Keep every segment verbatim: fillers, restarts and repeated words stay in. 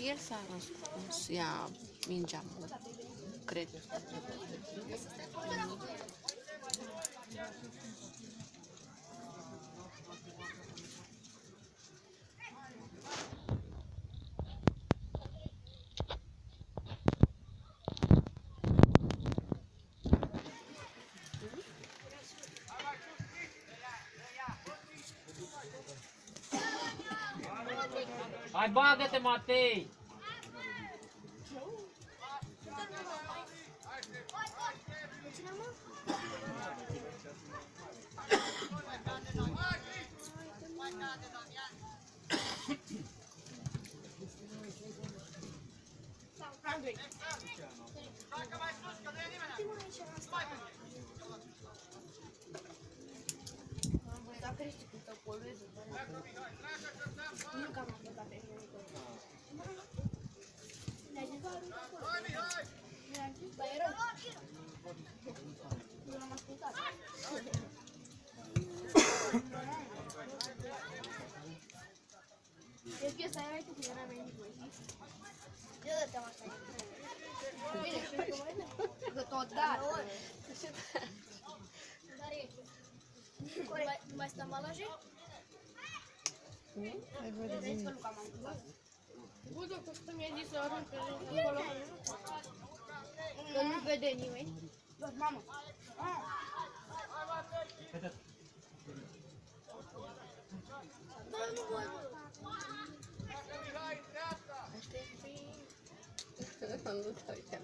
El s-a răspuns, ia mingea, cred. Hai, bagă-te, Matei! Es que está ahí que era bien güey. Yo de tema está. De total. Mai stăm la loje? Hai văd de mine. Bă, dacă să mi-ai zis să arunc acolo. Că nu vede nimeni. Bă, mamă. Bă, nu voi. Nu te uitam.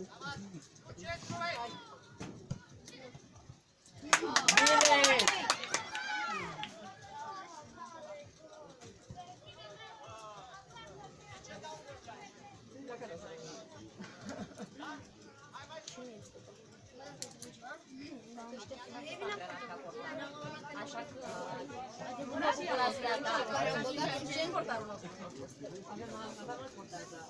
Așa că nu a bucurat de asta, care au băgat în ce portarul nostru. Avem avem portar, da.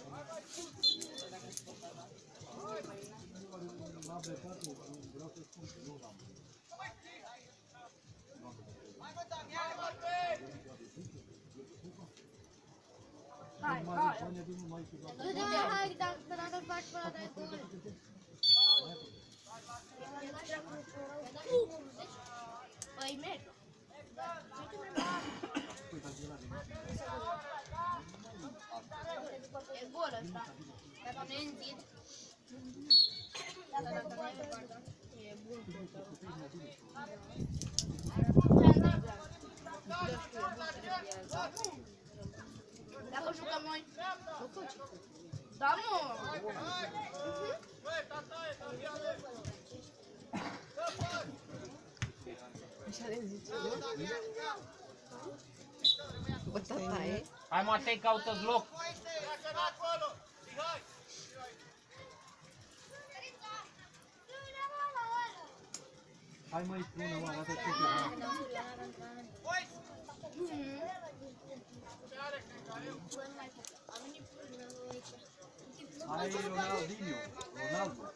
Hai, hai. Hai, dacă faci până de gol. Păi merg. E gol ăsta. Dacă ne înțid. E bun. Dacă jucăm noi. Da, mă. Așa le zice, nu? Bă, tata e? Hai, Matei, caută-ți loc! Hai mai spune, mă, arată ce ceva. Hai Ronaldinho, Ronaldo.